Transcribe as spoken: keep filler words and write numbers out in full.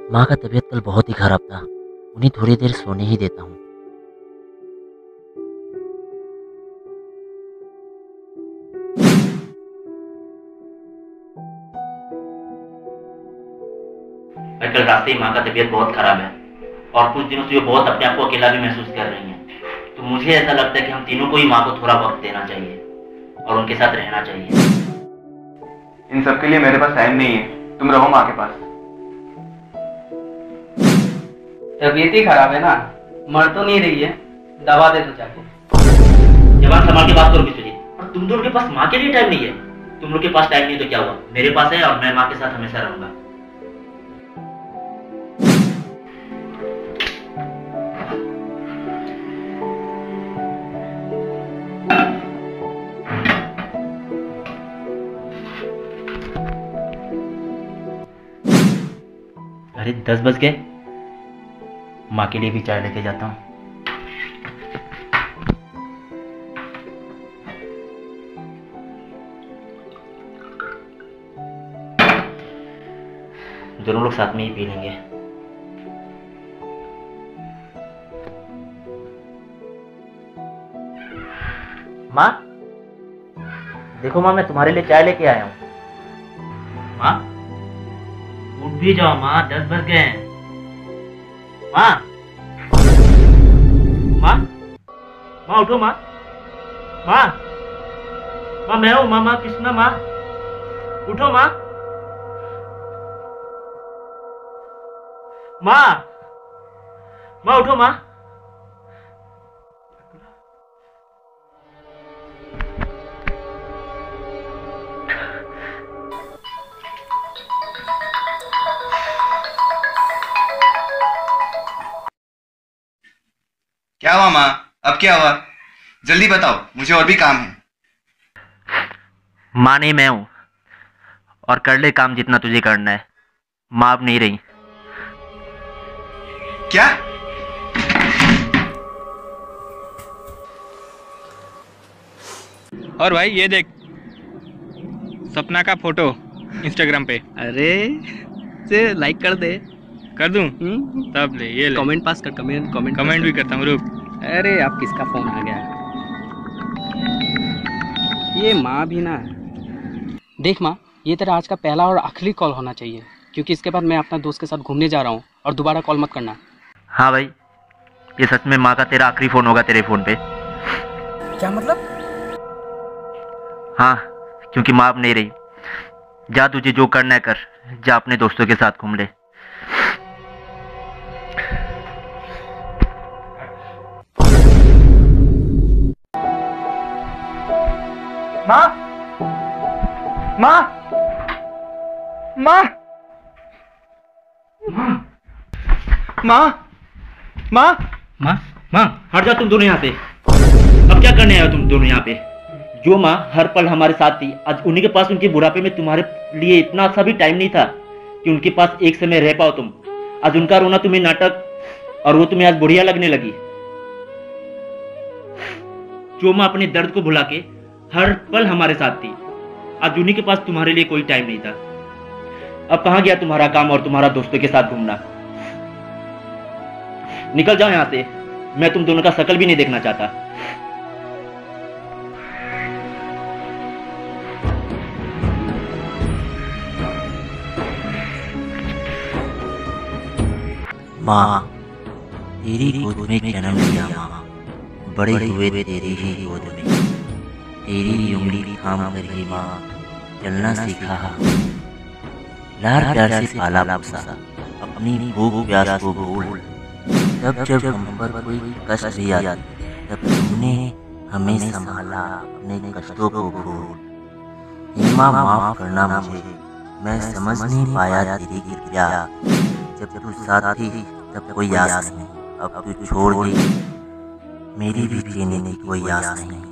माँ का तबीयत कल बहुत ही खराब था। उन्हें थोड़ी देर सोने ही देता हूँ। भाई कल रात से ही माँ का तबीयत बहुत खराब है और कुछ दिनों से वो बहुत अपने आप को अकेला भी महसूस कर रही हैं। तो मुझे ऐसा लगता है कि हम तीनों को ही माँ को थोड़ा वक्त देना चाहिए और उनके साथ रहना चाहिए। इन सब के लिए मेरे पास टाइम नहीं है, तुम रहो माँ के पास। तबीयत ही खराब है ना, मर तो नहीं रही है, दवा दे दो जाके। जवान संभाल के बात करो विश्वजीत। और तुम दोनों के पास माँ के लिए टाइम नहीं है? तुम लोग के पास टाइम नहीं तो क्या हुआ, मेरे पास है और मैं माँ के साथ हमेशा रहूंगा। अरे दस बज गए, माँ के लिए भी चाय लेके जाता हूँ। दोनों लोग साथ में ही पी लेंगे। माँ देखो माँ, मैं तुम्हारे लिए चाय लेके आया हूँ। माँ उठ भी जाओ माँ, दस बज गए हैं। माँ माँ माँ उठो माँ। माँ माँ मैं हूँ माँ, माँ कृष्णा। माँ उठो माँ। माँ माँ उठो माँ। क्या हुआ माँ? अब क्या हुआ? जल्दी बताओ, मुझे और भी काम है। माँ नहीं, मैं हूं, और कर ले काम जितना तुझे करना है। माँ अब नहीं रही। क्या? और भाई ये देख, सपना का फोटो इंस्टाग्राम पे। अरे से लाइक कर दे। कर दूं? तब ले, ये ले। कमेंट पास कर, कमेंट कमेंट कमेंट भी करता हूँ, रुक। अरे अब किसका फोन आ गया? ये माँ भी ना। देख माँ, ये तेरा आज का पहला और आखिरी कॉल होना चाहिए, क्योंकि इसके बाद मैं अपना दोस्त के साथ घूमने जा रहा हूँ और दोबारा कॉल मत करना। हाँ भाई, ये सच में माँ का तेरा आखिरी फोन होगा तेरे फोन पे। क्या मतलब? हाँ, क्योंकि माँ अब नहीं रही। जा, तुझे जो करना है कर, जा अपने दोस्तों के साथ घूम ले। माँ माँ माँ माँ माँ माँ माँ हट जाओ तुम दोनों यहाँ से। अब क्या करने आए हो तुम दोनों यहाँ पे? जो माँ हर पल हमारे साथ थी, आज उन्हीं के पास उनके बुढ़ापे में तुम्हारे लिए इतना सा भी टाइम नहीं था कि उनके पास एक समय रह पाओ तुम। आज उनका रोना तुम्हें नाटक, और वो तुम्हें आज बुढ़िया लगने लगी। जो माँ अपने दर्द को भुला के हर पल हमारे साथ थी, आज उन्हीं के पास तुम्हारे लिए कोई टाइम नहीं था। अब कहाँ गया तुम्हारा काम और तुम्हारा दोस्तों के साथ घूमना? निकल जाओ यहां से, मैं तुम दोनों का शकल भी नहीं देखना चाहता। माँ, तेरी गोद में जन्म लिया माँ, बड़े हुए तेरी ही गोद में, तेरी उंगली थाम कर ही माँ चलना सीखा। लार प्यार से पाला पोसा, अपनी भूख प्यास को भूल। जब जब हम पर कोई कष्ट भी आया, तब तुमने हमें संभाला अपने कष्टों को भूल। हे माँ, माफ करना मुझे, मैं समझ नहीं पाया तेरी क्या। जब तू साथ थी तब कोई आस नहीं, अब तू छोड़ दी, मेरी भी जीने की कोई आस नहीं।